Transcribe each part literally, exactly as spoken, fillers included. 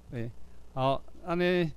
对，好，安尼。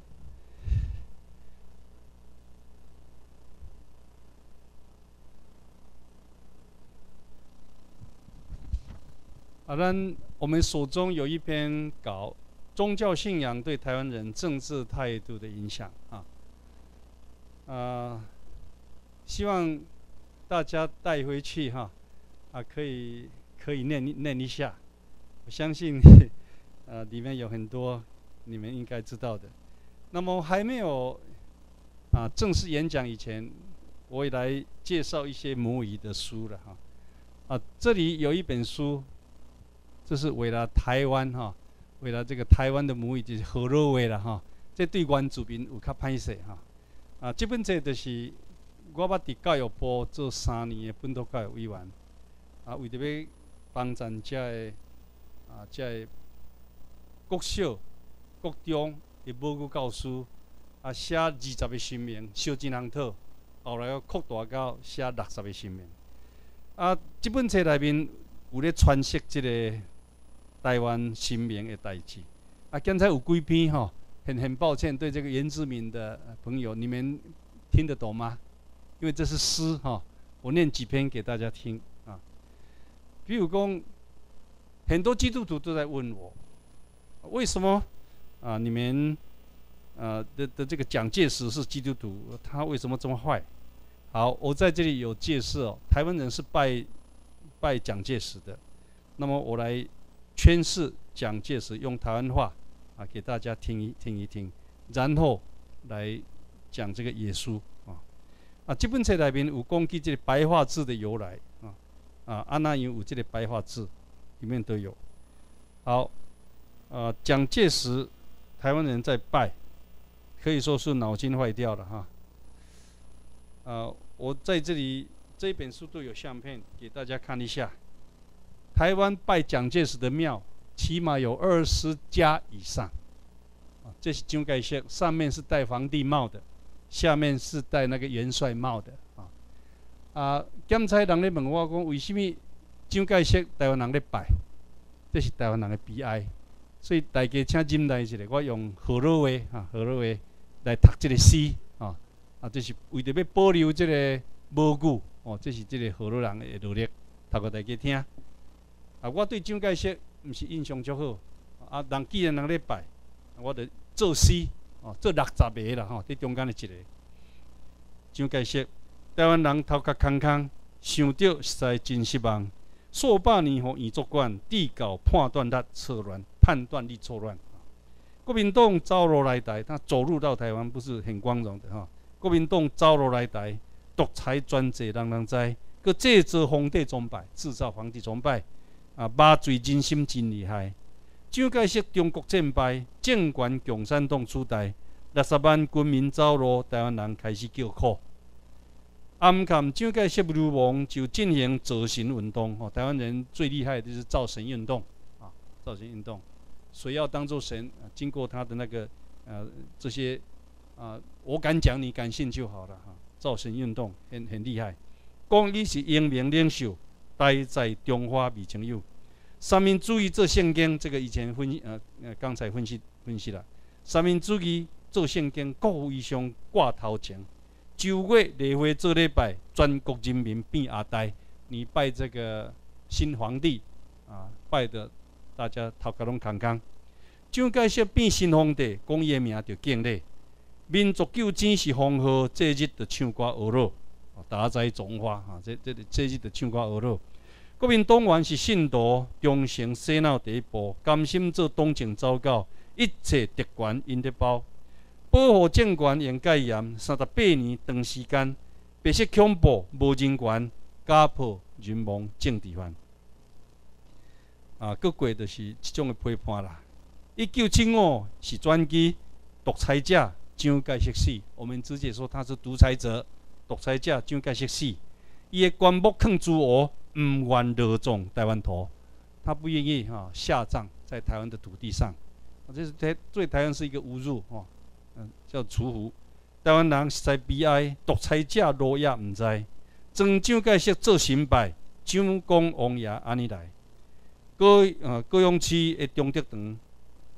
啊，咱我们手中有一篇稿，宗教信仰对台湾人政治态度的影响啊，呃，希望大家带回去哈，啊，可以可以念念一下，我相信，呃，里面有很多你们应该知道的。那么还没有啊正式演讲以前，我也来介绍一些母语的书了哈。啊，这里有一本书。这是为了台湾哈，为了这个台湾的母语就是河洛话啦哈。这对原住民有较歹势哈。啊，这本册就是我捌伫教育部做三年的本土教育委员，啊，为着要帮助这个啊这个国小、国中的母语教师，啊写二十个新名，小真人套，后来又扩大到写六十个新名。啊，这本册内面有咧传释这个。台湾新名的代志，啊，刚才有几篇哈，很很抱歉对这个原住民的朋友，你们听得懂吗？因为这是诗哈，我念几篇给大家听啊。比如说，很多基督徒都在问我，为什么啊你们呃的的这个蒋介石是基督徒，他为什么这么坏？好，我在这里有介绍哦，台湾人是拜拜蒋介石的，那么我来。诠释蒋介石用台湾话啊，给大家听一听一听，然后来讲这个耶稣啊啊，这本册内面有讲起这个白话字的由来啊啊，安那样有这个白话字，里面都有。好，啊，蒋介石，台湾人在拜，可以说是脑筋坏掉了哈。啊，我在这里这本书都有相片给大家看一下。台湾拜蒋介石的庙，起码有二十家以上。啊，这是蒋介石，上面是戴皇帝帽的，下面是戴那个元帅帽的。啊，啊，检察人咧问我讲，为什么蒋介石台湾人咧拜？这是台湾人的悲哀。所以大家请忍耐一下，我用河洛话啊，河洛话来读这个诗啊，啊，这是为着要保留这个母语哦，这是这个河洛人的努力，读给大家听。啊，我对蒋介石毋是印象足好，啊，人既然人咧拜，我着作诗，哦，做六十个啦吼，伫中间的一个。蒋介石，台湾人头壳空空，想到实在真失望。数百年互原作管，地搞判断力错乱，判断力错乱。国民党招罗来台，他走入到台湾不是很光荣的哈。国民党招罗来台，独裁专制，人人知，佮制造皇帝崇拜，制造皇帝崇拜。啊，麻醉人心真厉害。蒋介石中国战败，政权共产党取代，六十万军民走路，台湾人开始叫苦。啊，毋看蒋介石流亡，就进行造神运动。哦，台湾人最厉害的就是造神运动啊，造神运动，谁要当做神？啊，经过他的那个呃这些啊，我敢讲，你敢信就好了哈。造神运动很很厉害，讲你是英明领袖。待在中华未曾有，三民主义做圣经，这个以前分析呃呃刚才分析分析了。三民主义做圣经，国威上挂头前。九月例会做礼拜，全国人民变阿呆。你拜这个新皇帝啊，拜的大家头壳拢空空。蒋介石变新皇帝，讲伊的名就敬礼。民族救济是封号，这日就唱歌学乐。大哉中华啊！这这这日就唱歌学乐。国民党员是信徒，忠诚洗脑第一步，甘心做党政走狗，一切特权因得包。保护政权用戒严，三十八年长时间，白色恐怖无人权，家破人亡政治犯。啊，各过就是这种的批判啦。一九七五是转机，独裁者蒋介石死，我们直接说他是独裁者。独裁者蒋介石死，伊的棺木放诸河，唔愿落葬台湾土，他不愿意哈、啊、下葬在台湾的土地上，啊、这是台对台湾是一个侮辱哈、嗯，叫除胡。台湾人实在悲哀，独裁者落也唔知，装蒋介石做神拜，蒋公王爷安尼来。高呃高雄市的中德堂，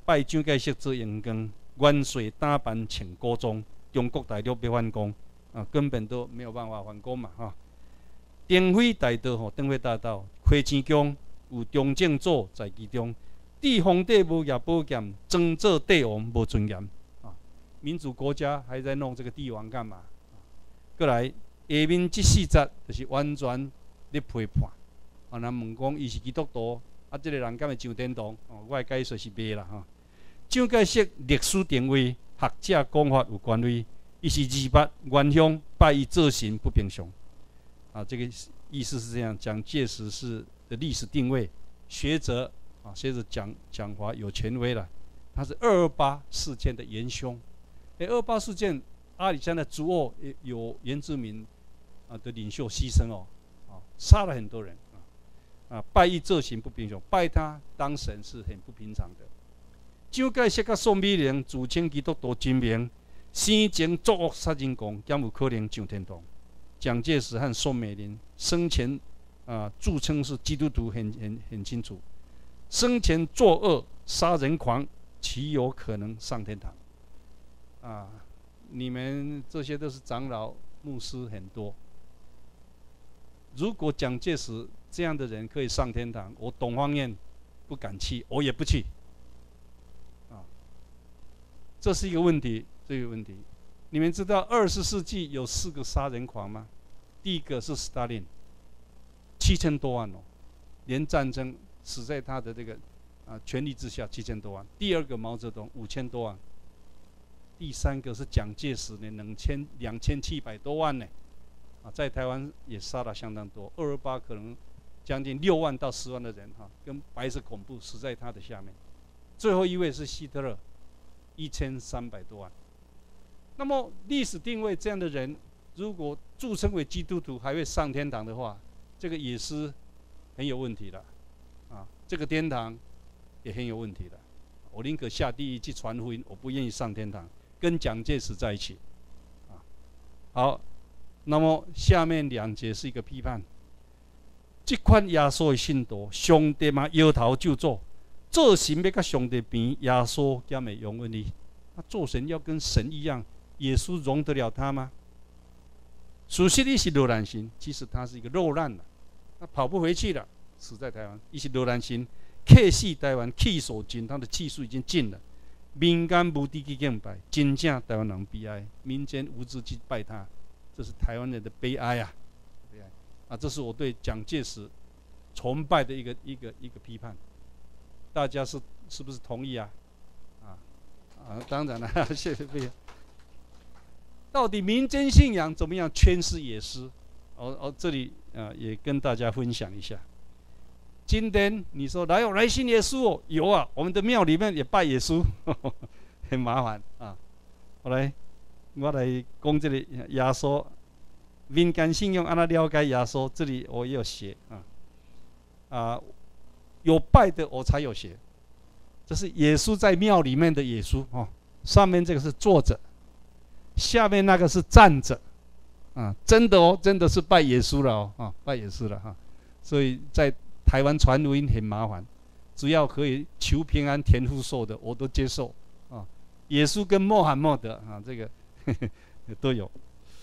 拜蒋介石做阳光，元帅打扮穿古装，中国大陆要反攻啊，根本都没有办法反攻嘛哈。灯辉大道吼，灯辉大道，花钱宫有中正组在其中，帝皇帝无业宝剑，争做帝王无尊严啊！民主国家还在弄这个帝王干嘛？过来下面这四节就是完全咧批判。啊，人问讲伊是基督徒，啊，这个人敢会上天堂？哦，我的解说是袂啦哈。蒋介石历史定位，学者讲法有权威，伊是二八原乡拜伊做神不平常。啊，这个意思是这样，蒋介石是的历史定位，学者啊，学者讲讲话有权威了，他是二二八事件的元凶。哎，二二八事件，阿里山的主卧有原住民啊的领袖牺牲哦，啊，杀了很多人啊，啊，拜伊做神不平常，拜他当神是很不平常的。蒋介石甲宋美龄自称基督徒真名，生前作恶杀人狂，敢有可能上天堂？蒋介石和宋美龄生前啊著称是基督徒很，很很很清楚。生前作恶杀人狂，岂有可能上天堂？啊，你们这些都是长老、牧师很多。如果蒋介石这样的人可以上天堂，我董方彦不敢去，我也不去。啊，这是一个问题，这个问题。你们知道二十世纪有四个杀人狂吗？第一个是斯大林，七千多万哦，连战争死在他的这个啊权力之下，七千多万。第二个毛泽东五千多万。第三个是蒋介石呢，两千两千七百多万呢，啊，在台湾也杀了相当多。二二八可能将近六万到十万的人哈、啊，跟白色恐怖死在他的下面。最后一位是希特勒，一千三百多万。那么历史定位这样的人，如果自称为基督徒还会上天堂的话，这个也是很有问题的，啊，这个天堂也很有问题的。我宁可下地狱去传福音，我不愿意上天堂，跟蒋介石在一起。啊，好，那么下面两节是一个批判。这款耶稣的信徒，上帝嘛摇头就做，做神要甲上帝比，耶稣敢会容忍你？他做神要跟神一样。耶稣容得了他吗？属实你是流浪神，其实他是一个肉烂了，他跑不回去了，死在台湾。伊是流浪神，客死台湾，气数尽，他的气数已经尽了。民间无地去敬拜，真正台湾人悲哀，民间无知去拜他，这是台湾人的悲哀啊！悲哀啊！这是我对蒋介石崇拜的一个一个一个批判，大家是是不是同意啊？啊啊！当然了，谢谢非常。到底民间信仰怎么样诠释耶稣？哦哦，这里啊、呃、也跟大家分享一下。今天你说来有来信耶稣哦，有啊，我们的庙里面也拜耶稣，呵呵很麻烦啊。我来，我来讲这里耶稣，民间信仰按怎了解耶稣？这里我也有写啊啊，有拜的我才有写。这是耶稣在庙里面的耶稣哦，上面这个是坐着。下面那个是站着，啊，真的哦，真的是拜耶稣了哦，啊，拜耶稣了哈、啊。所以在台湾传福音很麻烦，只要可以求平安、田福寿的，我都接受啊。耶稣跟穆罕默德啊，这个呵呵都有。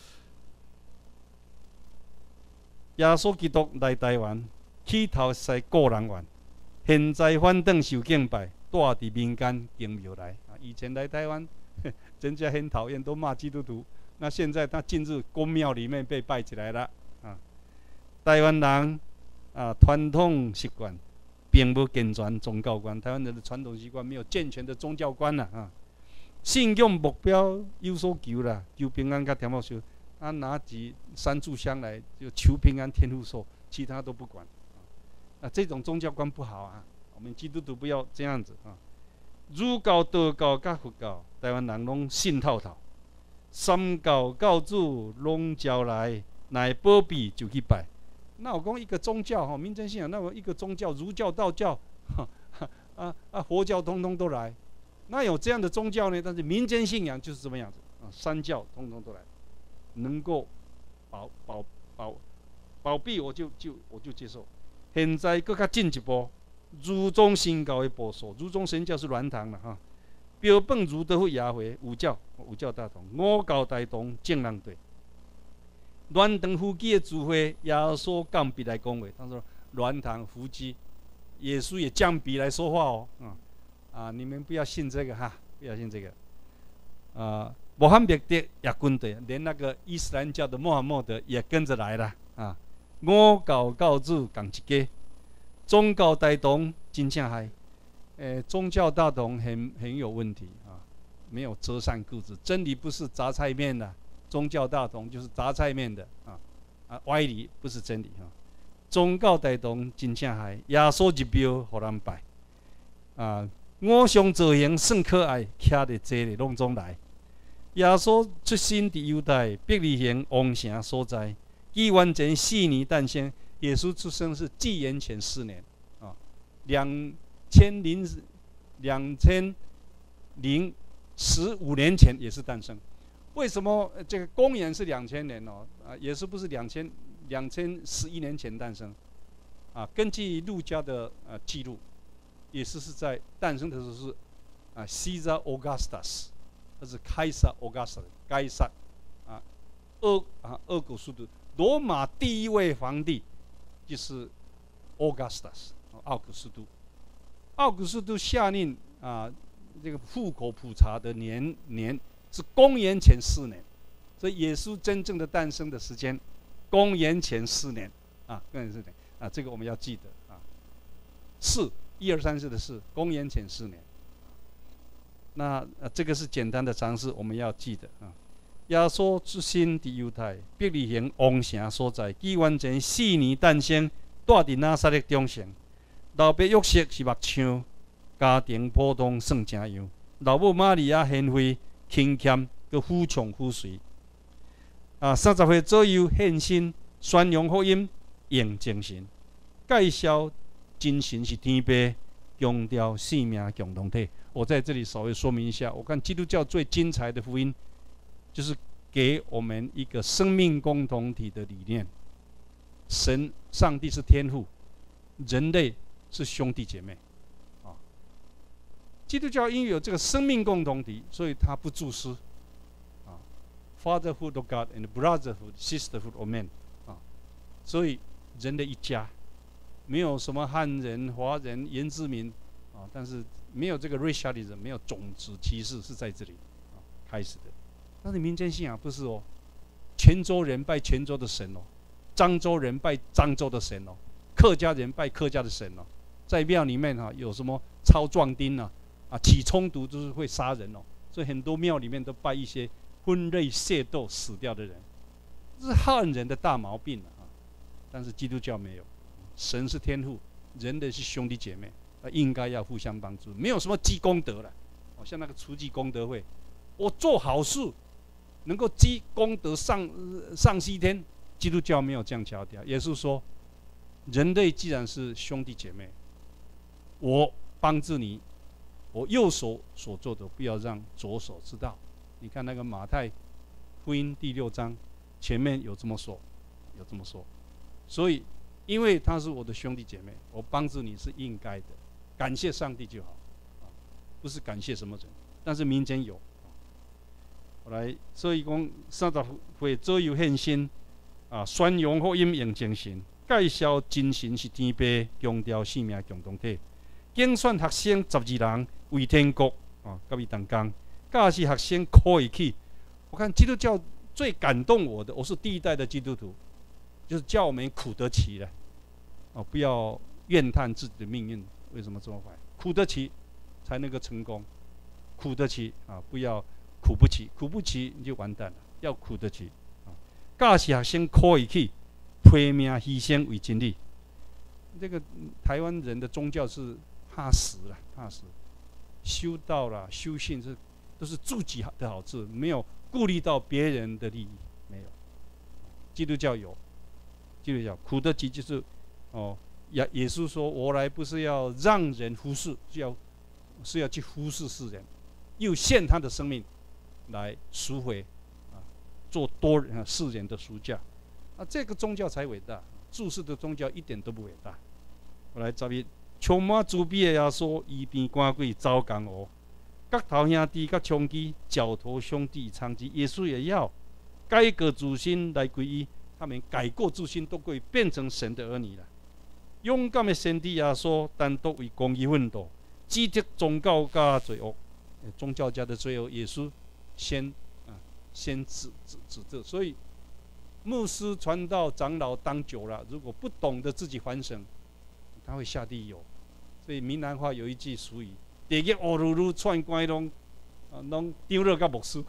耶稣基督来台湾，起头是个人玩，现在反正受敬拜，住伫民间敬庙来啊。以前来台湾。人家很讨厌，都骂基督徒。那现在他进入公庙里面被拜起来了啊！台湾人啊，传统习惯并不健全宗教观。台湾人的传统习惯没有健全的宗教观了啊！信仰目标有所求啦，求平安跟田福寿。他拿起三炷香来就求平安、天福寿，其他都不管啊！这种宗教观不好啊！我们基督徒不要这样子啊！儒教、道教、甲佛教，台湾人拢信透透。三教教主拢招来，乃保庇就去拜。那我讲一个宗教哈，民间信仰，那么一个宗教，儒教、道教，啊啊，佛教通通都来。那有这样的宗教呢？但是民间信仰就是这么样子啊，三教通通都来，能够保保保保庇我就就我就接受。现在更加进一步， 儒宗神教的部首，儒宗神教是软堂了哈。标本儒德会雅会五教，五教大同，五教大同正人对。软堂夫妻的聚会，耶稣降笔来讲话，他说软堂夫妻，耶稣也降笔来说话哦，啊、嗯、啊，你们不要信这个哈，不要信这个。啊，穆罕默德也跟对，连那个伊斯兰教的穆罕默德也跟着来了啊。五教教主共一家，宗教大同真正害。诶，宗教大同很很有问题啊，没有择善固执。真理不是杂菜面的，宗教大同就是杂菜面的啊啊，歪理不是真理啊。宗教大同真正害，耶稣一庙互人拜啊，偶像造型算可爱，徛伫坐咧拢总来。耶稣出生伫犹太伯利恒王城所在，纪元前四年诞生。耶稣出生是纪元前四年啊，两。千零两千零十五年前也是诞生，为什么这个公元是两千年哦？啊，也是不是两千两千十一年前诞生？啊，根据路加的呃记录，也是是在诞生的时候是啊 ，Caesar Augustus， 他是凯撒 Augustus， 该撒啊，俄啊俄古苏都，罗马第一位皇帝就是 Augustus， 奥古斯都。奥古斯都下令啊，这个户口普查的年年是公元前四年，所以耶稣真正的诞生的时间，公元前四年啊，公元四年啊，这个我们要记得啊。四一二三四的四，公元前四年。那、啊、这个是简单的常识，我们要记得啊。耶稣出生伫犹太伯利恒王城所在，纪元前四年诞生，住伫拿撒勒中城。老爸约瑟是目青，家庭普通算真样。老母玛利亚贤惠、勤俭，佮富强富随。啊，三十岁左右献身，宣扬福音，用精神，介绍精神是天父，强调性命共同体。我在这里稍微说明一下，我看基督教最精彩的福音，就是给我们一个生命共同体的理念。神、上帝是天父，人类是兄弟姐妹，啊，基督教因为有这个生命共同体，所以它不自私，啊 ，Fatherhood of God and brotherhood, sisterhood of men， 啊，所以人的一家，没有什么汉人、华人、原住民，啊，但是没有这个 racialism， 没有种族歧视是在这里啊开始的。但是民间信仰不是哦，泉州人拜泉州的神哦，漳州人拜漳州的神哦，客家人拜客家的神哦。在庙里面哈、啊，有什么抄壮丁啊，啊起冲突就是会杀人哦，所以很多庙里面都拜一些昏类械斗死掉的人，这是汉人的大毛病啊。但是基督教没有，神是天父，人类是兄弟姐妹，啊应该要互相帮助，没有什么积功德了。哦，像那个初级功德会，我做好事能够积功德上上西天，基督教没有这样强调。耶稣说，人类既然是兄弟姐妹，我帮助你，我右手所做的不要让左手知道。你看那个马太福音第六章前面有这么说，有这么说。所以，因为他是我的兄弟姐妹，我帮助你是应该的，感谢上帝就好，不是感谢什么人。但是民间有，后来所以讲三十岁左右献身，啊，宣扬福音用精神，介绍精神是天父，强调性命共同体。竞选学生十二人为天国啊，甲伊同工，教是学生哭一起。我看基督教最感动我的，我是第一代的基督徒，就是叫我们苦得起的，哦，不要怨叹自己的命运为什么这么坏，苦得起才能够成功，苦得起啊，不要苦不起，苦不起你就完蛋了，要苦得起啊。教是学生哭一起，拼命牺牲为真理。这个台湾人的宗教是怕死了，怕死，修道啦、修信是都是自己的好处，没有顾虑到别人的利益，没有。基督教有，基督教苦得起就是哦，耶耶稣说：“我来不是要让人服侍，是要是要去服侍世人，又献他的生命来赎回啊，做多人世人的赎价。啊，这个宗教才伟大，注释的宗教一点都不伟大。”我来找一充满慈悲的耶稣，医病赶鬼走江湖，角头兄弟甲娼妓，教徒兄弟长期，耶稣也要改革自新来皈依，他们改过自新，都可以变成神的儿女了。勇敢的先知耶稣，单独为公义奋斗，指责宗教家罪恶，宗教家的罪恶，耶稣先啊先指指指责，所以。牧师、传道、长老当久了，如果不懂得自己反省，他会下地狱。所以闽南话有一句俗语：“地狱乌噜噜，串关拢啊，拢丢了个牧师。”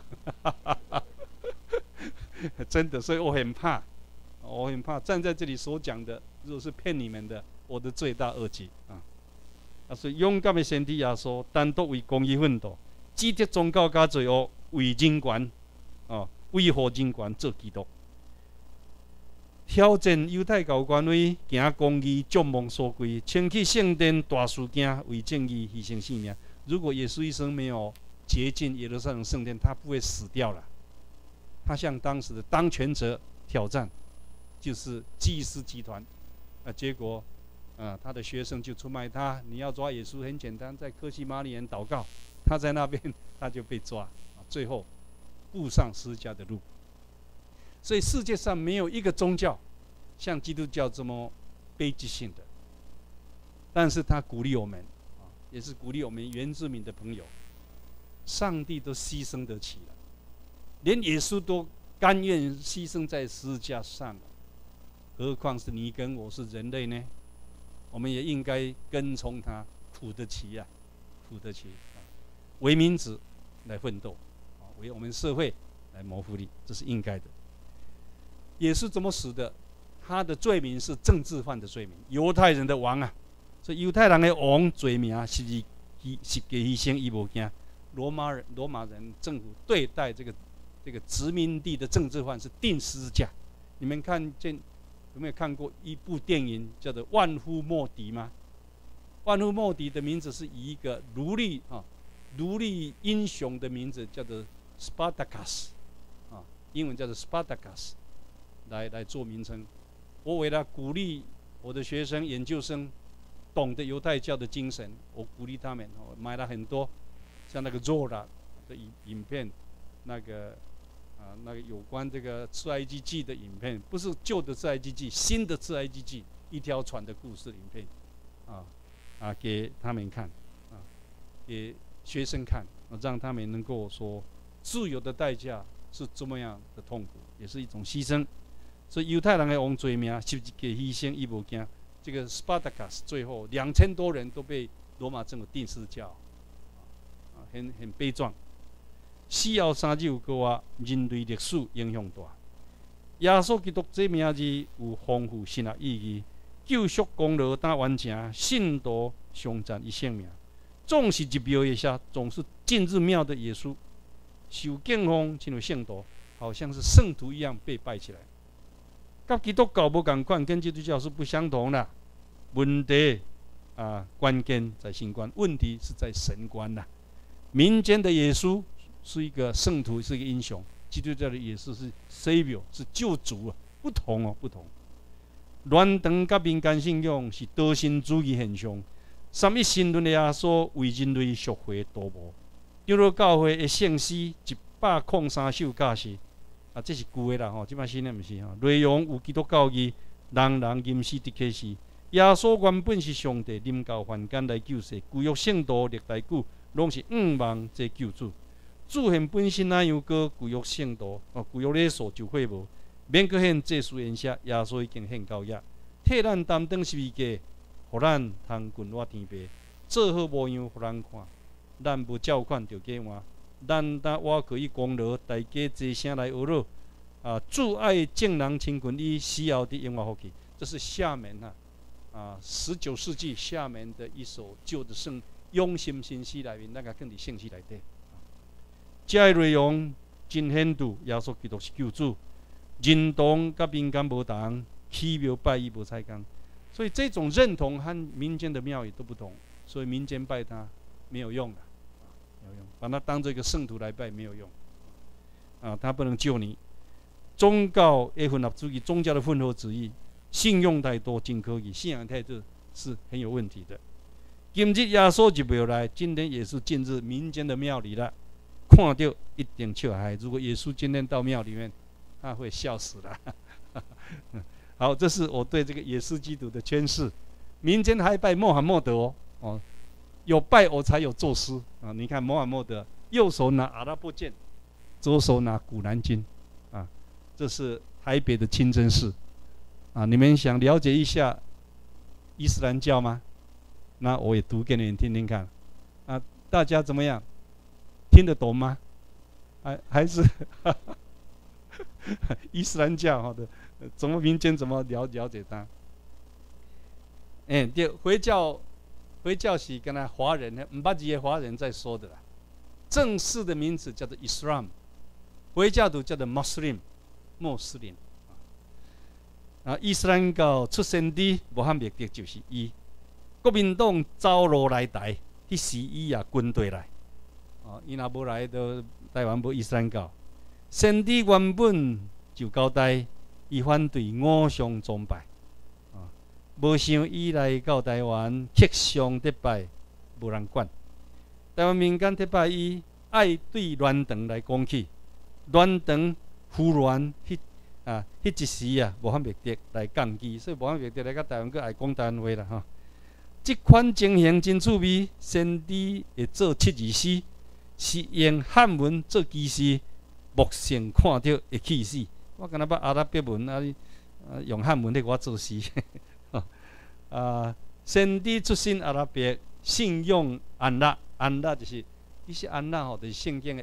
真的，所以我很怕，我很怕站在这里所讲的，如果是骗你们的，我的罪大恶极啊！啊，所以勇敢的先知耶稣，单独为公义奋斗，指责宗教家罪恶，为人权啊，维护人权做基督。挑战犹太教权威，行公义，众望所归，撑起圣殿大事件，为正义牺牲性命。如果耶稣一生没有洁净耶路撒冷圣殿，他不会死掉了。他向当时的当权者挑战，就是祭司集团。啊，结果，啊，他的学生就出卖他。你要抓耶稣，很简单，在科西玛里园祷告，他在那边他就被抓，啊，最后步上十字架的路。所以世界上没有一个宗教像基督教这么悲剧性的，但是他鼓励我们，啊，也是鼓励我们原住民的朋友，上帝都牺牲得起了，连耶稣都甘愿牺牲在十字架上了，何况是你跟我是人类呢？我们也应该跟从他，苦得起呀，苦得起，为民子来奋斗，为我们社会来谋福利，这是应该的。也是怎么死的？他的罪名是政治犯的罪名，犹太人的王啊！所以犹太人的王罪名是是是给牺牲，伊无惊。罗马人罗马人政府对待这个这个殖民地的政治犯是钉十字架。你们看见有没有看过一部电影叫做《万夫莫敌》吗？万夫莫敌的名字是以一个奴隶啊奴隶英雄的名字叫做 Spartacus 啊，英文叫做 Spartacus。来来做名称，我为了鼓励我的学生、研究生懂得犹太教的精神，我鼓励他们，我买了很多像那个 Zora 的影影片，那个啊那个有关这个出埃及记的影片，不是旧的出埃及记，新的出埃及记，一条船的故事影片，啊啊给他们看，啊给学生看，让他们能够说自由的代价是这么样的痛苦，也是一种牺牲。所以犹太人的王罪名十字架牺牲，伊无惊。这个 Spartacus 最后两千多人都被罗马政府钉十字架，啊，很很悲壮。死后三日个话，人类历史影响大。耶稣基督这名字有丰富神学意义，救赎功劳达完成，信徒相赞伊性命。总是入庙一下，总是进入庙的耶稣，受敬奉成为圣徒，好像是圣徒一样被拜起来。跟基督教不同款，跟基督教是不相同的。问题啊，关键在神观，问题是在神观呐。民间的耶稣是一个圣徒，是一个英雄；基督教的耶稣是 Savior， 是救主啊，不同哦，不同。乱堂甲民间信仰是多神主义现象。三一神论的耶稣为人类赎回道无。基督教会的圣诗一百零三首假释。啊，这是旧的啦吼，即摆新的毋是吼。内容有基督教义，人人吟诗的启示。耶稣原本是上帝临到凡间来救世，旧约圣徒历代久，拢是仰望这救主。主现本身那样个旧约圣徒，哦，旧约礼数就会无，免去献祭司献写，耶稣已经献到也，替咱担当十字架，互咱通滚落天边，做好模样互咱看。咱无照款就计换。咱当我可以功劳，大家齐声来学乐啊！主爱正人亲近伊，死后的永远福气。这是厦门啊啊，十九世纪厦门的一首旧的圣永心新诗内面，那个更伫圣诗内底。这内容真显著，耶稣基督是救主，认同甲民间无同，起庙拜伊无采工，所以这种认同和民间的庙宇都不同，所以民间拜他没有用的。没有用，把它当做一个圣徒来拜没有用，啊，他不能救你。宗教的混合主义，宗教的混合主义，信用太多真可以，信仰态度是很有问题的。 今日耶稣就没有来，今天耶稣进入民间的庙里了，看到一定笑嗨。如果耶稣今天到庙里面，他会笑死了。好，这是我对这个耶稣基督的诠释。民间还拜穆罕默德哦，哦，有拜我才有作诗啊。你看穆罕默德右手拿阿拉伯剑，左手拿古兰经，啊，这是台北的清真寺啊。你们想了解一下伊斯兰教吗？那我也读给你们听听看，啊，大家怎么样？听得懂吗？还还是伊斯兰教好的，怎么民间怎么了了解它？哎，对，回教，回教是跟他华人呢，唔把这些华人在说的啦。正式的名字叫做 Islam， 回教徒叫做 Muslim， 穆斯林。啊，伊斯兰教出生地穆罕默德就是伊。国民党走路来台，迄时伊也军队来。哦，伊若无来，就台湾无伊斯兰教。先帝原本就交代，伊反对偶像崇拜。啊，无想伊来到台湾，克上礼拜无人管。台湾民间礼拜伊爱对乱堂来讲起，乱堂胡乱迄啊，迄一时啊，穆罕默德来降基，所以穆罕默德来到台湾，佫爱讲台湾话啦，吼。这款情形真趣味，先帝会做七字诗，是用汉文做基诗，目前看到会气死。我敢若捌阿拉伯文啊，啊用汉文咧我做诗。啊，先帝出身阿拉伯，信仰安拉，安拉就是其实安拉吼，就是圣经的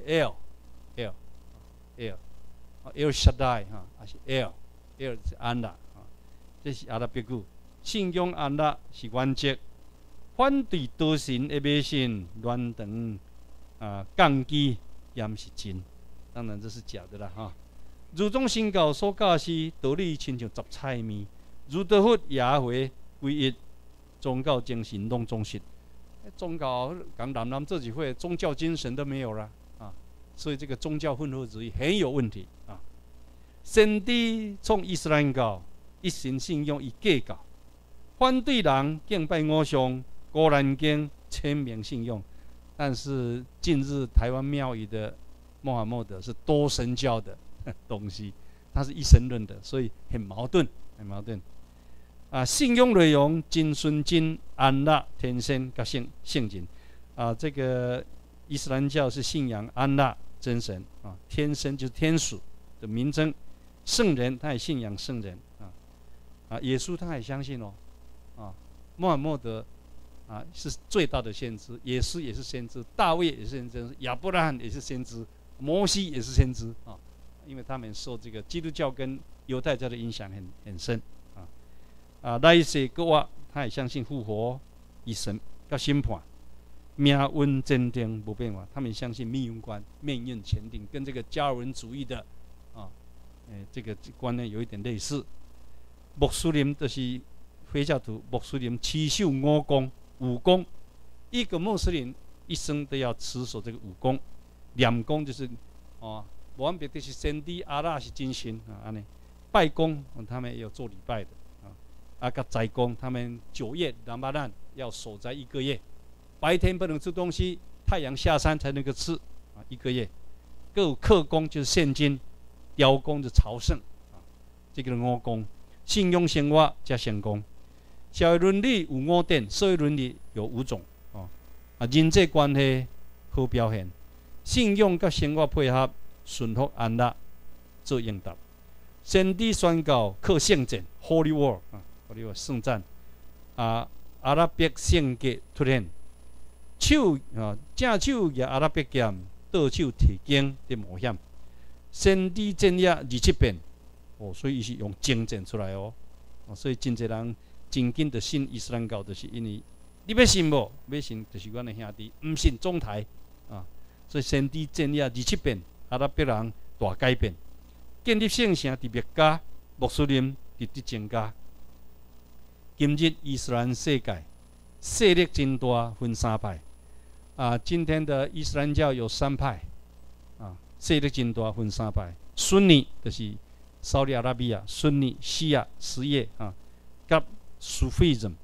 El，El，El，El Shaddai 哈，还是 El，El 是安拉啊，这是阿拉伯语。信仰安拉是原则。反对多神的迷信、乱堂啊、降基，也毋是真。当然这是假的啦哈。儒宗新教所教是道理亲像杂菜面，儒道佛耶和唯一，宗教精神拢忠实。宗教讲南南这几会宗教精神都没有了啊，所以这个宗教混合主义很有问题啊。先帝创伊斯兰教，一心信仰以假教，反对人敬拜偶像。古兰经千名信用，但是近日台湾庙宇的穆罕默德是多神教的东西，它是一神论的，所以很矛盾，很矛盾。啊，信用内容真纯真安拉天神跟圣圣人啊，这个伊斯兰教是信仰安拉真神啊，天神就是天属的名称，圣人他也信仰圣人啊，啊，耶稣他也相信哦，啊，穆罕默德。啊，是最大的先知，耶稣也是先知，大卫也是先知，亚伯拉罕也是先知，摩西也是先知啊，因为他们受这个基督教跟犹太教的影响很很深啊。啊，来世个话，他也相信复活、一神、跟审判、命运坚定不变化，他们相信命运观、命运前定，跟这个加尔文主义的啊，诶、欸，这个观念有一点类似。穆斯林就是回教徒，穆斯林持守五功。武功，一个穆斯林一生都要持守这个武功。念功就是哦，穆罕默德是先帝，阿拉是真神啊，安尼。拜功，他们也有做礼拜的啊。啊，个斋功，他们九月南巴难要守斋一个月，白天不能吃东西，太阳下山才能够吃啊，一个月。各有克功就是献金，雕功就是朝圣啊，这个五功，信用生活加成功。社会伦理有五点，社会伦理有五种哦。啊，人际关系好表现，信用甲生活配合，顺服安拉做应答。先帝宣告靠圣战 （Holy War） 啊 ，Holy War 圣战啊，阿拉伯圣剑出现，手啊正手举阿拉伯剑，倒手提经的冒险。先帝战役二七遍哦，所以伊是用精简出来哦，哦所以真侪人。真紧的信伊斯兰教，就是因为你要信无？要信就是阮的兄弟，唔信总台啊！所以先帝战役二七遍，阿拉伯人大改变，建立圣城伫灭加，穆斯林直直增加。今日伊斯兰世界势力真大，分三派啊。今天的伊斯兰教有三派啊，势力真大，分三派。逊尼就是沙利阿拉比亚，逊尼、西亚、什叶啊，甲。Sufism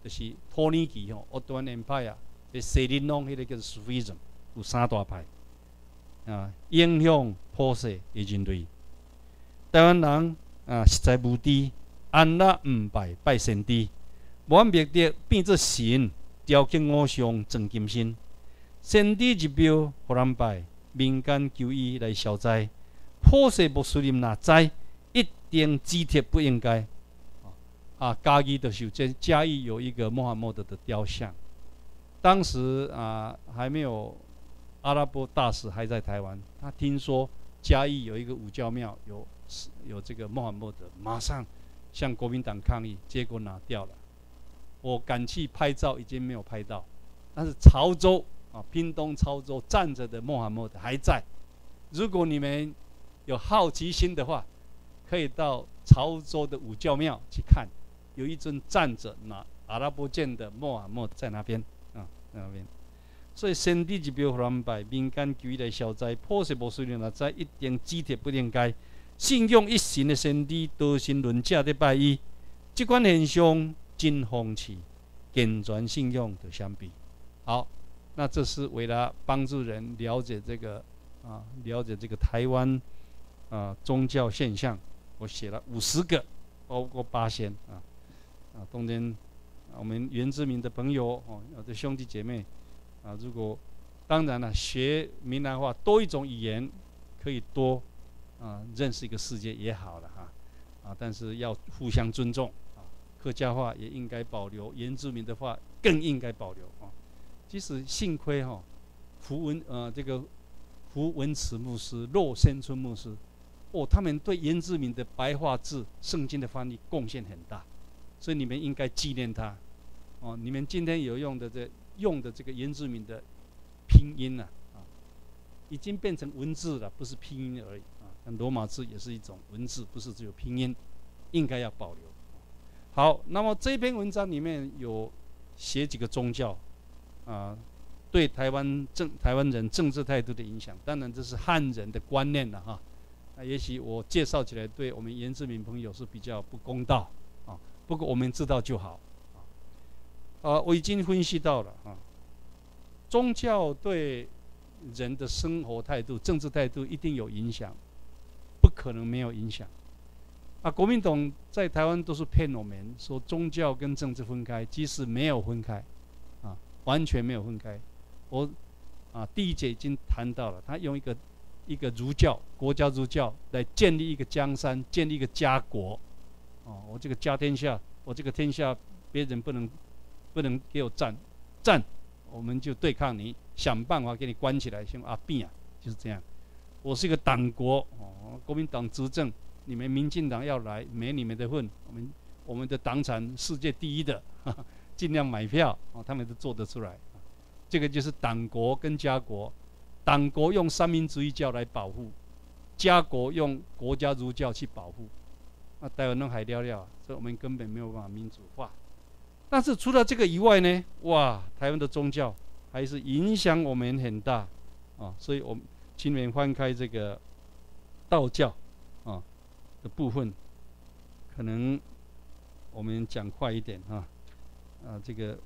就是托尼基吼，奥多曼派啊，诶，西林拢迄个叫 Sufism， 有三大派啊，影响普世的人类。台湾人啊，实在无知，安那毋拜拜先知，满灭的变作神，雕刻偶像装金身。先知一庙，互人拜，民间求医来消灾。普世穆斯林若知，一定指贴不应该。啊，嘉义的时候，这嘉义有一个穆罕默德的雕像，当时啊还没有阿拉伯大使还在台湾，他听说嘉义有一个武教庙有有这个穆罕默德，马上向国民党抗议，结果拿掉了。我赶去拍照，已经没有拍到，但是潮州啊，屏东潮州站着的穆罕默德还在。如果你们有好奇心的话，可以到潮州的武教庙去看，有一尊站着拿阿拉伯剑的穆罕默德在那边啊，在那边。所以先知一庙互人拜，民间求伊来消灾，普世穆斯林若知，一定指贴不应该。信仰一神的先知，多神论者在拜伊，这款现象真讽刺，健全信仰的相比。好，那这是为了帮助人了解这个啊，了解这个台湾啊宗教现象，我写了五十个，包括八仙啊啊，中间我们原住民的朋友哦，我的兄弟姐妹啊，如果当然了，学闽南话多一种语言，可以多啊认识一个世界也好了哈啊，但是要互相尊重啊，客家话也应该保留，原住民的话更应该保留啊。其实幸亏哈、哦，胡文呃这个胡文慈牧师、骆先春牧师，哦，他们对原住民的白话字圣经的翻译贡献很大，所以你们应该纪念他。哦，你们今天有用的这用的这个原住民的拼音啊，啊，已经变成文字了，不是拼音而已啊。但罗马字也是一种文字，不是只有拼音，应该要保留。好，那么这篇文章里面有写几个宗教。啊，对台湾政台湾人政治态度的影响，当然这是汉人的观念了哈。啊，也许我介绍起来对我们原住民朋友是比较不公道啊，不过我们知道就好。啊，我已经分析到了啊，宗教对人的生活态度、政治态度一定有影响，不可能没有影响。啊，国民党在台湾都是骗我们说宗教跟政治分开，即使没有分开。完全没有分开。我啊，第一节已经谈到了，他用一个一个儒教国家儒教来建立一个江山，建立一个家国。哦，我这个家天下，我这个天下别人不能不能给我占占，我们就对抗你，想办法给你关起来，像阿扁啊，就是这样。我是一个党国哦，国民党执政，你们民进党要来没你们的份，我们我们的党产世界第一的。呵呵尽量买票哦，他们都做得出来。这个就是党国跟家国，党国用三民主义教来保护，家国用国家儒教去保护。那台湾人还了了，所以我们根本没有办法民主化。但是除了这个以外呢，哇，台湾的宗教还是影响我们很大啊。所以我们请你们翻开这个道教啊的部分，可能我们讲快一点啊。啊，这个，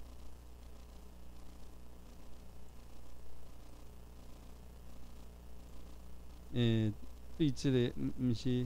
嗯，对这个嗯嗯是，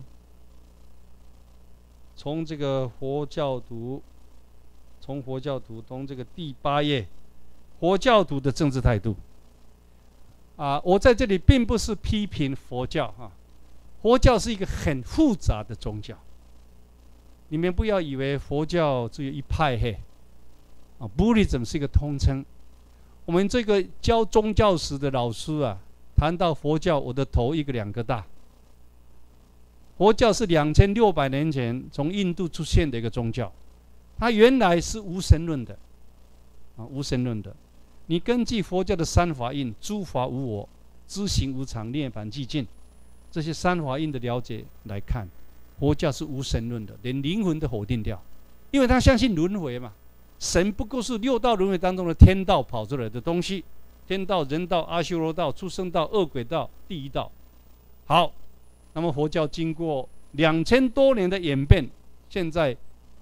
从这个佛教徒，从佛教徒从这个第八页，佛教徒的政治态度。啊，我在这里并不是批评佛教哈、啊，佛教是一个很复杂的宗教，你们不要以为佛教只有一派嘿。啊 ，Buddhism 是一个通称。我们这个教宗教史的老师啊，谈到佛教，我的头一个两个大。佛教是两千六百年前从印度出现的一个宗教，它原来是无神论的，啊，无神论的。你根据佛教的三法印，诸法无我，知行无常，涅槃寂静，这些三法印的了解来看，佛教是无神论的，连灵魂都否定掉，因为他相信轮回嘛。神不过是六道轮回当中的天道跑出来的东西，天道、人道、阿修罗道、畜生道、恶鬼道、地狱道。好，那么佛教经过两千多年的演变，现在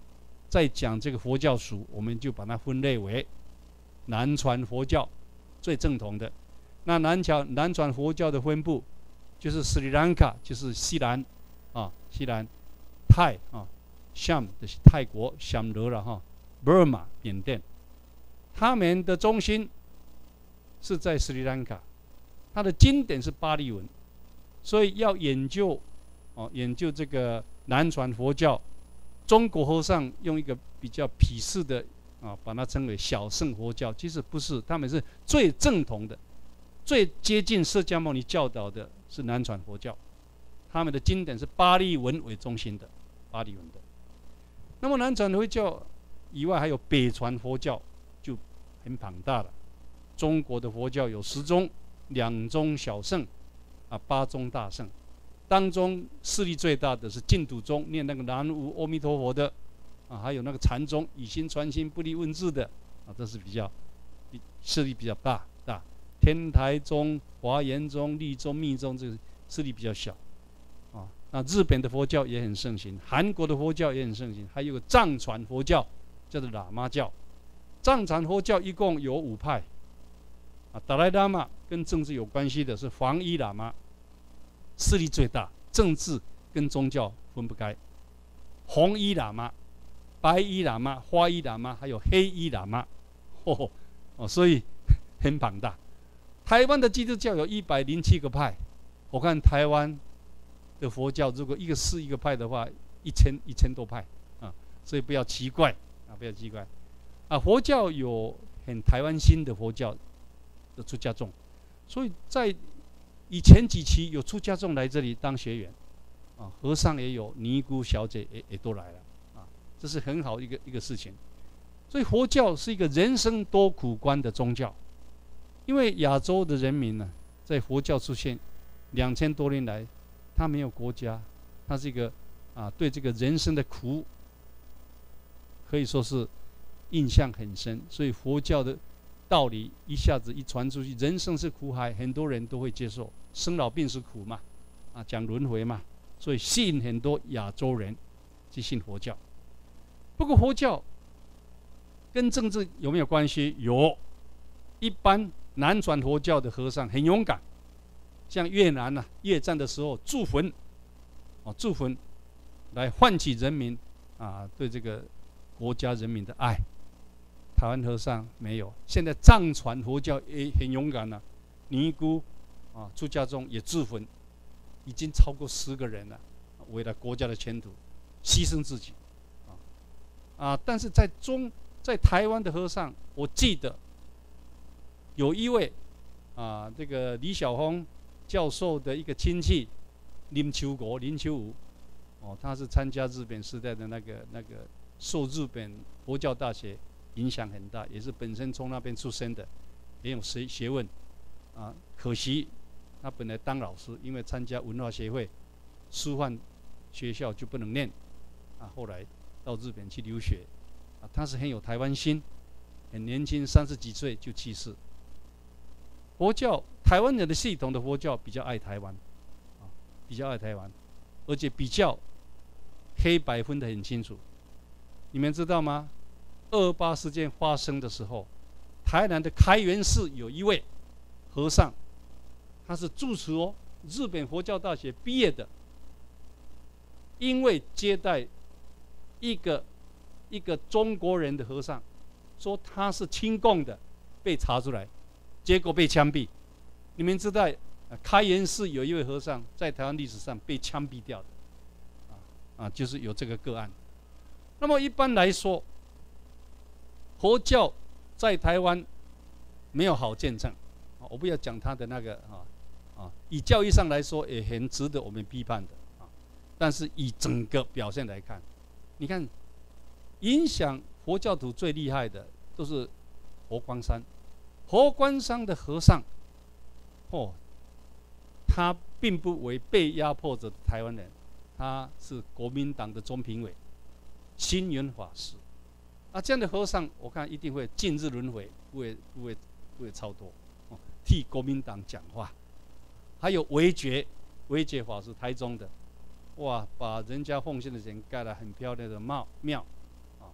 在讲这个佛教史，我们就把它分类为南传佛教最正统的。那南传南传佛教的分布就是斯里兰卡，就是西兰啊，西兰泰啊，香就是泰国香罗了哈 ，Burma 缅甸，他们的中心是在斯里兰卡，它的经典是巴利文，所以要研究哦，研究这个南传佛教，中国和尚用一个比较鄙视的啊，把它称为小乘佛教，其实不是，他们是最正统的。最接近释迦牟尼教导的是南传佛教，他们的经典是巴利文为中心的，巴利文的。那么南传佛教以外，还有北传佛教，就很庞大了。中国的佛教有十宗，两宗小乘，啊，八宗大乘。当中势力最大的是净土宗，念那个南无阿弥陀佛的，啊，还有那个禅宗，以心传心，不离文字的，啊，这是比较势力比较大大。天台宗、华严宗、密宗、密宗，这个势力比较小，啊，那日本的佛教也很盛行，韩国的佛教也很盛行，还有个藏传佛教，叫做喇嘛教。藏传佛教一共有五派，啊，达赖喇嘛跟政治有关系的是黄衣喇嘛，势力最大，政治跟宗教分不开。红衣喇嘛、白衣喇嘛、花衣喇嘛，还有黑衣喇嘛，哦，哦，所以很庞大。台湾的基督教有一百零七个派，我看台湾的佛教如果一个是一个派的话，一千一千多派啊，所以不要奇怪啊，不要奇怪啊。佛教有很台湾新的佛教的出家众，所以在以前几期有出家众来这里当学员啊，和尚也有，尼姑小姐也也都来了啊，这是很好一个一个事情。所以佛教是一个人生多苦关的宗教。因为亚洲的人民呢、啊，在佛教出现两千多年来，他没有国家，他是一个啊，对这个人生的苦，可以说是印象很深。所以佛教的道理一下子一传出去，人生是苦海，很多人都会接受，生老病死苦嘛，啊，讲轮回嘛，所以吸引很多亚洲人去信佛教。不过佛教跟政治有没有关系？有，一般。南传佛教的和尚很勇敢，像越南啊，越战的时候筑坟，哦，筑坟来唤起人民啊对这个国家人民的爱。台湾和尚没有，现在藏传佛教也很勇敢了、啊，尼姑啊出家中也筑坟，已经超过十个人了，为了国家的前途，牺牲自己，啊啊！但是在中在台湾的和尚，我记得。有一位啊，这个李晓峰教授的一个亲戚林秋国、林秋武，哦，他是参加日本时代的那个那个受日本佛教大学影响很大，也是本身从那边出身的，也有学学问啊。可惜他本来当老师，因为参加文化协会师范学校就不能念啊，后来到日本去留学啊。他是很有台湾心，很年轻，三十几岁就去世。佛教，台湾人的系统的佛教比较爱台湾，啊，比较爱台湾，而且比较黑白分得很清楚。你们知道吗？二二八事件发生的时候，台南的开元寺有一位和尚，他是住持哦，日本佛教大学毕业的，因为接待一个一个中国人的和尚，说他是亲共的，被查出来。结果被枪毙。你们知道，开元寺有一位和尚在台湾历史上被枪毙掉的，啊啊，就是有这个个案。那么一般来说，佛教在台湾没有好见证，我不要讲他的那个啊啊，以教义上来说也很值得我们批判的啊。但是以整个表现来看，你看，影响佛教徒最厉害的都是佛光山。佛光山的和尚，哦，他并不为被压迫者的台湾人，他是国民党的中评委，星云法师。啊，这样的和尚，我看一定会近日轮回，不会不会不会超多，哦，替国民党讲话。还有维觉，维觉法师，台中的，哇，把人家奉献的钱盖了很漂亮的庙庙，啊，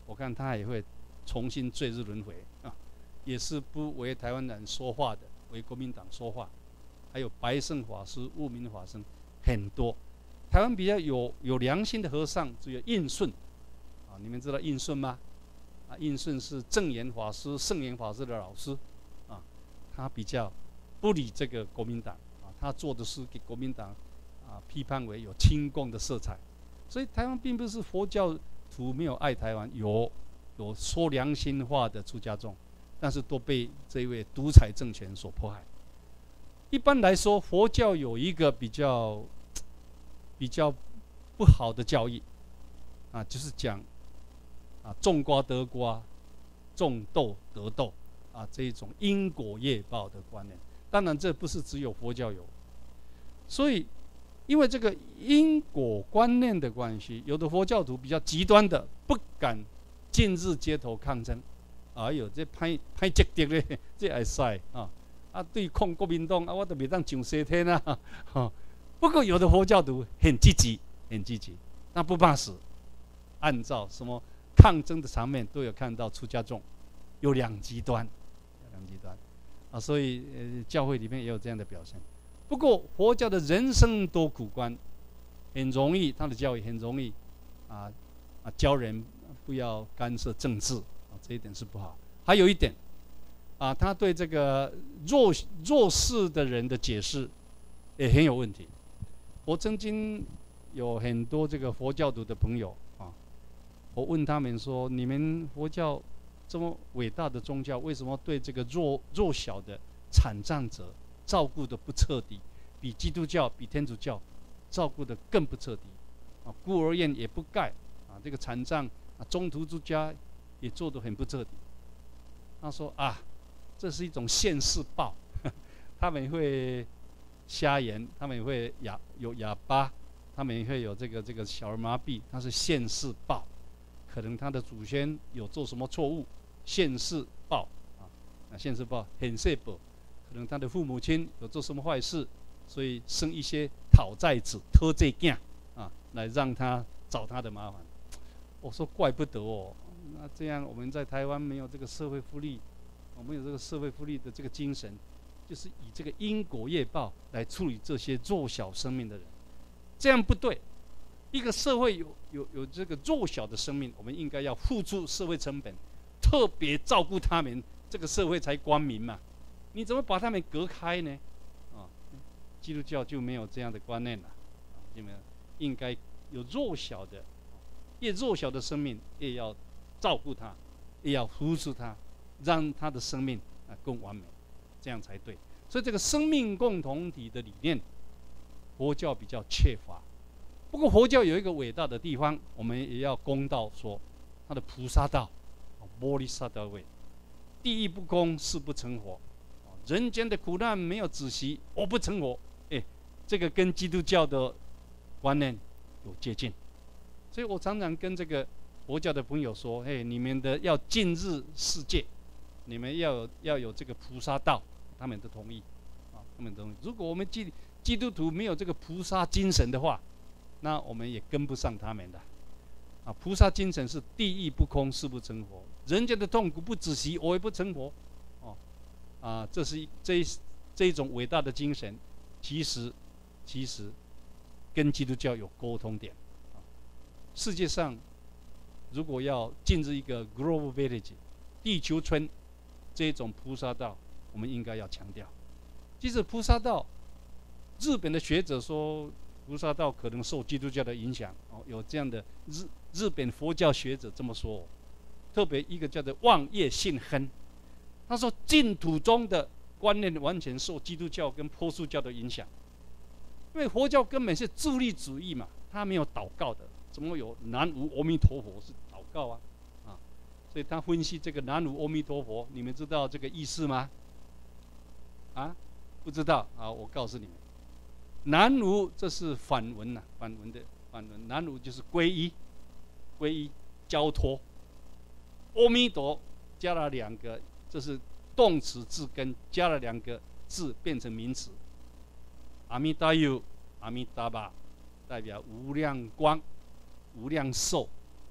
我看他也会重新坠入轮回啊，也是不为台湾人说话的，为国民党说话。还有白胜法师、悟明法师很多。台湾比较有有良心的和尚只有印顺啊，你们知道印顺吗？啊，印顺是正言法师、圣严法师的老师啊，他比较不理这个国民党啊，他做的是给国民党啊批判为有亲共的色彩，所以台湾并不是佛教徒没有爱台湾，有有说良心话的出家众，但是都被这一位独裁政权所迫害。一般来说，佛教有一个比较比较不好的教义啊，就是讲啊种瓜得瓜，种豆得豆啊这一种因果业报的观念。当然，这不是只有佛教有。所以，因为这个因果观念的关系，有的佛教徒比较极端的，不敢进入街头抗争。哎呦，这歹歹积极咧，这会使啊！啊，对抗国民党啊，我都袂当上西天啊！哈，不过有的佛教徒很积极，很积极，那不怕死。按照什么抗争的场面都有看到出家众，有两极端，有两极端啊，所以呃，教会里面也有这样的表现。不过佛教的人生多苦观，很容易，他的教育很容易啊啊，教人不要干涉政治啊，这一点是不好。还有一点。啊，他对这个弱弱势的人的解释也很有问题。我曾经有很多这个佛教徒的朋友啊，我问他们说：你们佛教这么伟大的宗教，为什么对这个弱弱小的残障者照顾的不彻底，比基督教、比天主教照顾的更不彻底？啊，孤儿院也不盖啊，这个残障啊，中途之家也做得很不彻底。他说啊。这是一种现世报，他们会瞎眼，他们会哑有哑巴，他们会有这个这个小儿麻痹，他是现世报，可能他的祖先有做什么错误，现世报啊，啊现世报很世报，可能他的父母亲有做什么坏事，所以生一些讨债子、偷债囝啊，来让他找他的麻烦。我说怪不得哦，那这样我们在台湾没有这个社会福利。我们有这个社会福利的这个精神，就是以这个因果业报来处理这些弱小生命的人，这样不对。一个社会有有有这个弱小的生命，我们应该要付出社会成本，特别照顾他们，这个社会才光明嘛。你怎么把他们隔开呢？啊，基督教就没有这样的观念了，因为应该有弱小的，越弱小的生命越要照顾他，也要扶持他。让他的生命啊更完美，这样才对。所以这个生命共同体的理念，佛教比较缺乏。不过佛教有一个伟大的地方，我们也要公道说，它的菩萨道，摩利萨道位，地狱不空，誓不成佛。人间的苦难没有止息，我不成佛。哎，这个跟基督教的观念有接近。所以我常常跟这个佛教的朋友说：“哎，你们的要进入世界。”你们要有要有这个菩萨道，他们都同意，啊，他们同意。如果我们基基督徒没有这个菩萨精神的话，那我们也跟不上他们的。啊，菩萨精神是地狱不空，誓不成佛；人间的痛苦不止息，我也不成佛。哦，啊，这是这这一种伟大的精神，其实其实跟基督教有沟通点。啊，世界上如果要进入一个 global village 地球村。这种菩萨道，我们应该要强调。即使菩萨道，日本的学者说，菩萨道可能受基督教的影响。哦，有这样的日日本佛教学者这么说。特别一个叫做望叶信亨，他说净土中的观念完全受基督教跟波斯教的影响。因为佛教根本是自利主义嘛，他没有祷告的，怎么有南无阿弥陀佛是祷告啊？所以他分析这个南无阿弥陀佛，你们知道这个意思吗？啊，不知道啊？我告诉你们，南无这是梵文呐、啊，梵文的梵文，南无就是皈依，皈依交托。阿弥陀加了两个，这是动词字根，加了两个字变成名词。阿弥达有，阿弥达巴，代表无量光、无量寿。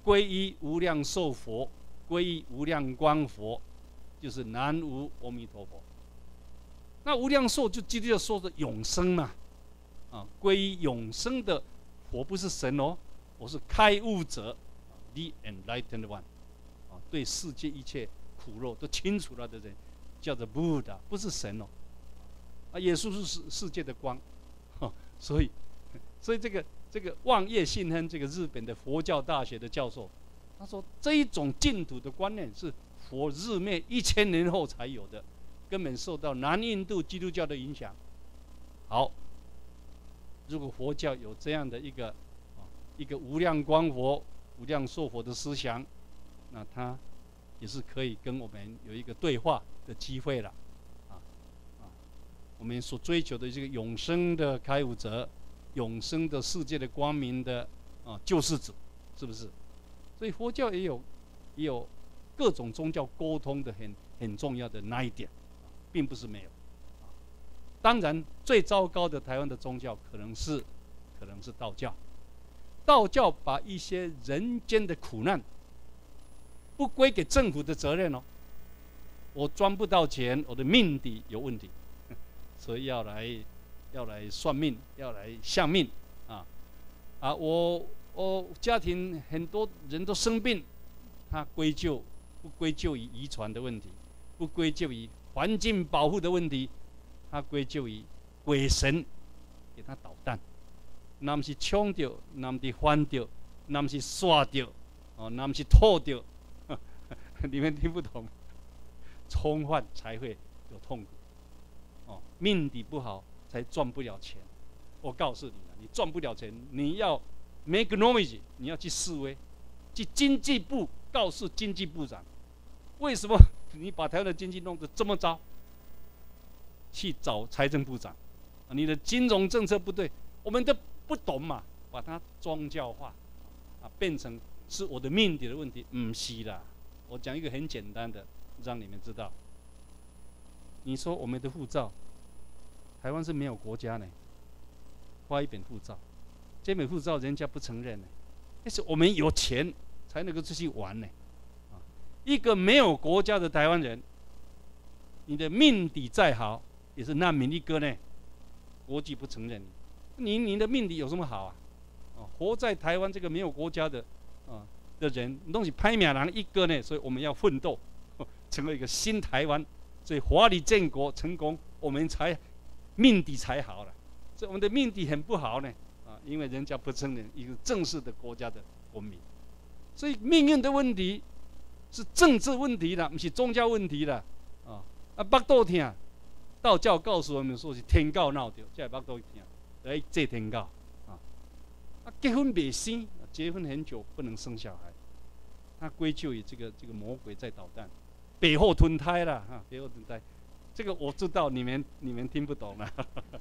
皈依无量寿佛，皈依无量光佛，就是南无阿弥陀佛。那无量寿就基督教说的永生嘛，啊，皈依永生的佛不是神哦，我是开悟者 ，the enlightened one， 啊，对世界一切苦肉都清楚了的人，叫做 Buddha， 不是神哦，啊，耶稣是世世界的光，哈，所以，所以这个这个望叶信亨这个日本的佛教大学的教授，他说这一种净土的观念是佛日灭一千年后才有的。根本受到南印度基督教的影响。好，如果佛教有这样的一个啊一个无量光佛、无量寿佛的思想，那他也是可以跟我们有一个对话的机会了。啊啊，我们所追求的这个永生的开悟者、永生的世界的光明的啊救世主，是不是？所以佛教也有也有各种宗教沟通的很很重要的那一点。并不是没有，当然最糟糕的台湾的宗教可能是，可能是道教。道教把一些人间的苦难，不归给政府的责任哦。我赚不到钱，我的命底有问题，所以要来要来算命，要来相命啊啊！我我家庭很多人都生病，他归咎不归咎于遗传的问题，不归咎于环境保护的问题，他归咎于鬼神给他捣蛋，那么是冲掉，那么是翻掉，那么是刷掉，哦，那么是吐掉，你们听不懂，冲犯才会有痛苦，哦，命底不好才赚不了钱。我告诉你了，你赚不了钱，你要 make noise， 你要去示威，去经济部告诉经济部长，为什么？你把台湾的经济弄得这么糟，去找财政部长，你的金融政策不对，我们都不懂嘛，把它宗教化，啊，变成是我的命底的问题，不是啦。我讲一个很简单的，让你们知道。你说我们的护照，台湾是没有国家呢，发一本护照，这本护照人家不承认呢，但是我们有钱才能够出去玩呢。一个没有国家的台湾人，你的命底再好，也是难民一个呢。国际不承认你，你你的命底有什么好啊？啊，活在台湾这个没有国家的啊的人，东西拍秒人一个呢，所以我们要奋斗，成为一个新台湾，所以华丽建国成功，我们才命底才好了。所以我们的命底很不好呢，啊，因为人家不承认一个正式的国家的公民，所以命运的问题。是政治问题啦，不是宗教问题啦，啊啊，腹肚痛，道教告诉我们说是天告闹着，才会腹肚痛，来祭天告啊。啊，结婚未生，结婚很久不能生小孩，他归咎于这个这个魔鬼在捣蛋，背后吞胎啦，哈、啊，背后吞胎，这个我知道，你们你们听不懂啦。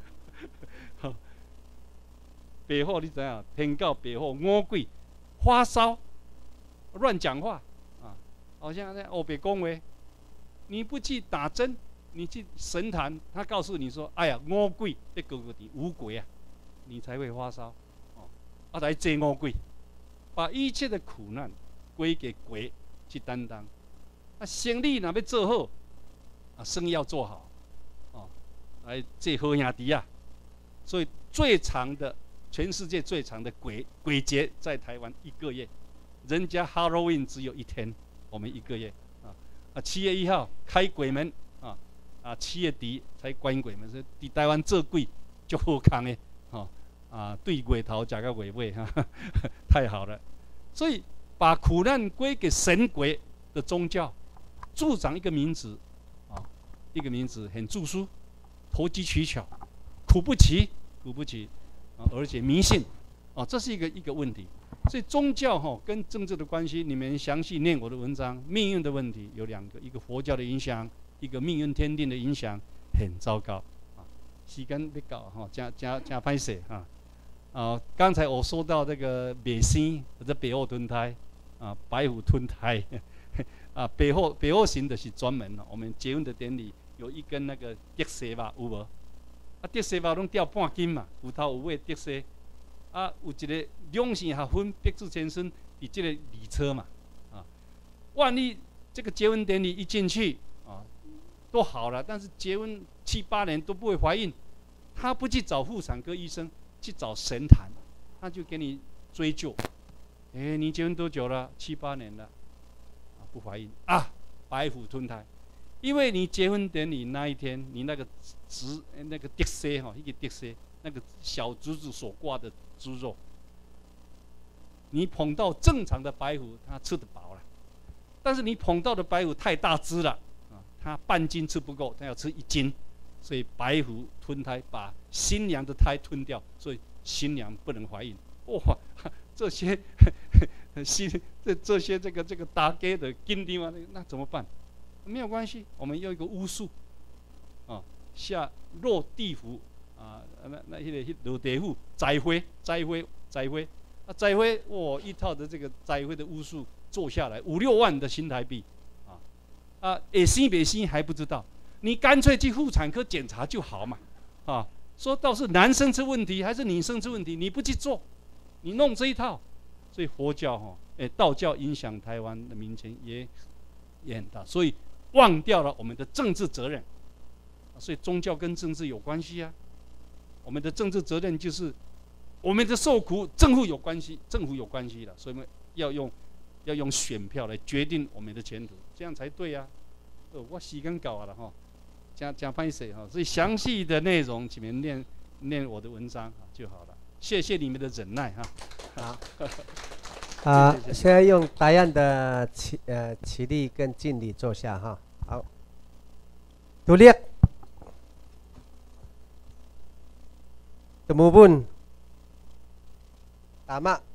背后你怎样？天告背后魔鬼发烧，乱讲话。好像在欧北恭维，你不去打针，你去神坛，他告诉你说：“哎呀，魔鬼在哥哥底无鬼啊，你才会发烧。”哦，啊来追魔鬼，把一切的苦难归给鬼去担当。啊，生意若要做好，啊，生意要做好，哦，来做好兄弟啊。所以最长的，全世界最长的鬼鬼节在台湾一个月，人家 Halloween 只有一天。我们一个月啊啊，七月一号开鬼门啊啊，七月底才关鬼门，所以伫台湾做鬼就好康的，哈啊，对鬼头加个尾尾哈，太好了。所以把苦难归给神鬼的宗教，助长一个名字啊，一个名字很著书，投机取巧，苦不齐，苦不齐啊，而且迷信啊，这是一个一个问题。所以宗教哈、哦、跟政治的关系，你们详细念我的文章。命运的问题有两个，一个佛教的影响，一个命运天定的影响，很糟糕啊。时间要到哈，加加加歹势哈。啊，刚才我说到这个北星或者北后吞胎啊，白虎吞胎啊，北后北后型的是专门的。我们结婚的典礼有一根那个竹丝袜有无？啊，竹丝袜拢吊半斤嘛，有头有尾竹丝。啊，有一个两性合婚，白子先生比这个礼车嘛，啊，万一这个结婚典礼一进去啊，都好了，但是结婚七八年都不会怀孕，他不去找妇产科医生，去找神坛，他就给你追究，哎，你结婚多久了？七八年了，啊，不怀孕啊，白虎吞胎。因为你结婚典礼那一天，你那个直那个滴丝哈，一个滴丝，那个小竹子所挂的猪肉，你捧到正常的白虎，它吃得饱了；但是你捧到的白虎太大只了，啊，它半斤吃不够，它要吃一斤，所以白虎吞胎，把新娘的胎吞掉，所以新娘不能怀孕。哇，这些新这这些这个这个打给的金地嘛，那怎么办？没有关系，我们用一个巫术，啊，下落地府啊，那那那个落地府摘灰摘灰摘灰，啊摘灰，哇，一套的这个摘灰的巫术做下来五六万的新台币，啊啊，会生不生还不知道，你干脆去妇产科检查就好嘛，啊，说到是男生出问题还是女生出问题，你不去做，你弄这一套，所以佛教哈，哎，道教影响台湾的民间也也很大，所以。忘掉了我们的政治责任，所以宗教跟政治有关系啊。我们的政治责任就是我们的受苦，政府有关系，政府有关系了，所以我们要用要用选票来决定我们的前途，这样才对啊。哦，我时间搞了哈，讲讲拍谁哈，所以详细的内容请你们念念我的文章就好了。谢谢你们的忍耐哈。 好。啊，现在用答案的起呃起立跟敬礼坐下哈。好，独立。Tumubun. Tama.